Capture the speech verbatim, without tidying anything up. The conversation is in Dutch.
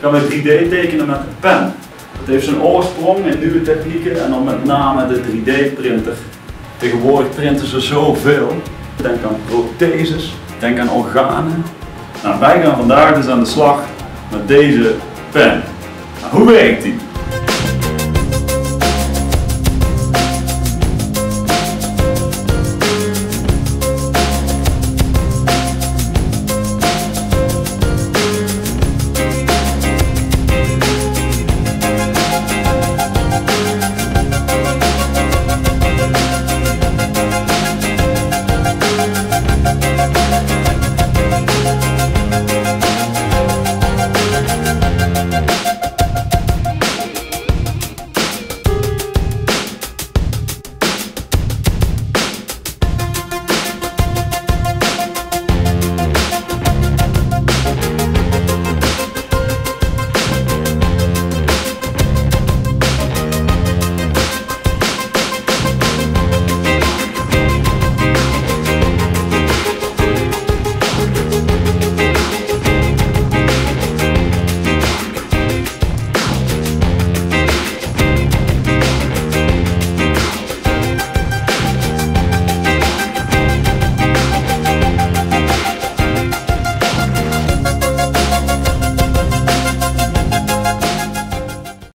gaan we drie D tekenen met een pen. Het heeft zijn oorsprong in nieuwe technieken en dan met name de drie D printer. Tegenwoordig printen ze zoveel. Denk aan protheses, denk aan organen. Nou, wij gaan vandaag dus aan de slag met deze pen. Nou, hoe werkt die?